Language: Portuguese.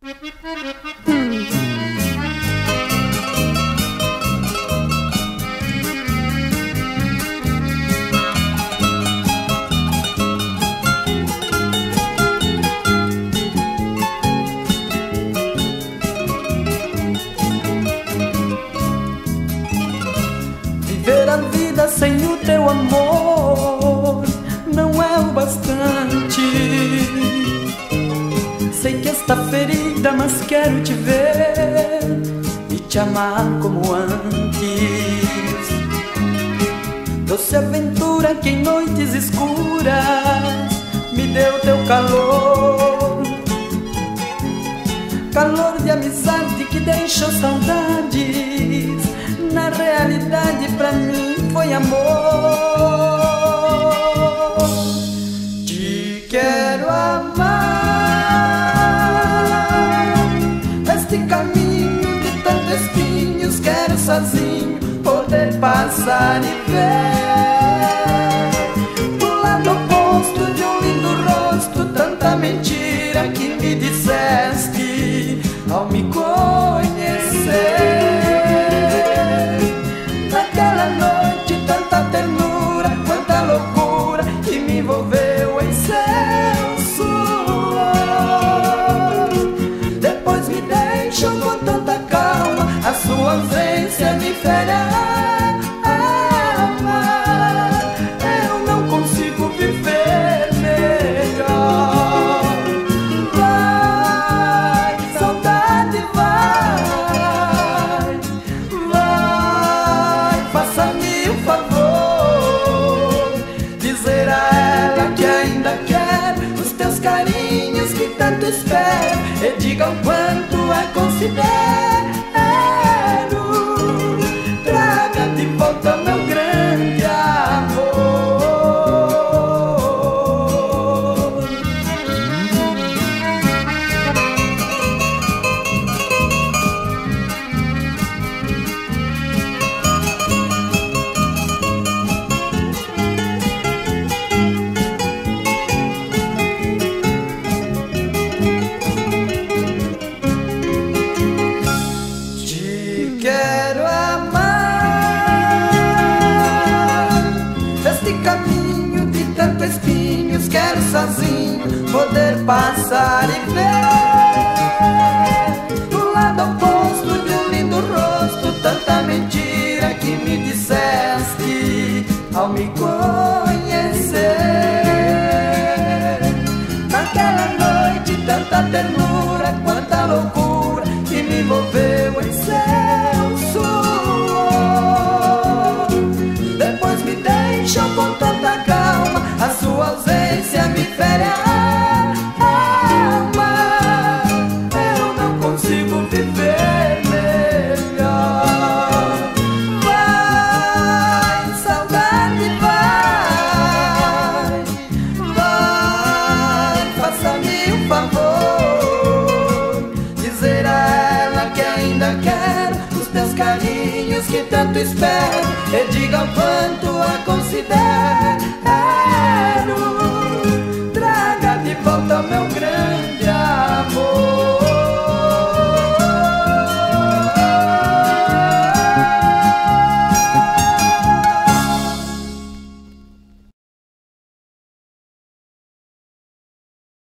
Viver a vida sem o teu amor não é o bastante. Sei que está ferida, mas quero te ver e te amar como antes. Doce aventura que em noites escuras me deu teu calor, calor de amizade que deixou saudades. Na realidade pra mim foi amor. Te quero amar, este caminho de tantos espinhos quero sozinho poder passar e ver do lado oposto de um lindo rosto tanta mentira que me disseste ao me conhecer. Naquela noite tanta ternura, quanta loucura que me envolveu em seu suor. Depois me deixou com tanta calma, a sua ausência me fere a alma. Eu não consigo viver melhor. Vai, saudade, vai, vai, faça-me um favor, dizer a ela que ainda quero os teus carinhos que tanto espero, e diga o quanto a considero. Traga de volta meu grande amor. Te quero amar, este caminho de tantos espinhos quero sozinho poder passar e ver do lado oposto de um lindo rosto tanta mentira que me disseste ao me conhecer. Naquela noite tanta ternura, quanta loucura que me envolveu em seu suor. Depois me deixou com tanta calma, a sua ausência me fere a alma. Eu não consigo viver melhor. Vai, saudade, vai, vai, faça-me um favor, dizer a ela que ainda quero os teus carinhos que tanto espero, e diga o quanto a considero. Traga de volta o meu